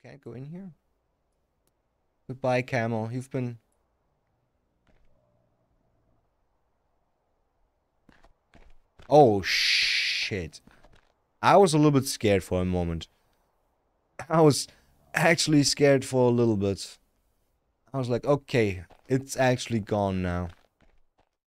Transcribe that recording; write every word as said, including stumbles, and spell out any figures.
Can't go in here. Goodbye, camel. You've been... Oh, shit. I was a little bit scared for a moment. I was actually scared for a little bit. I was like, okay, it's actually gone now.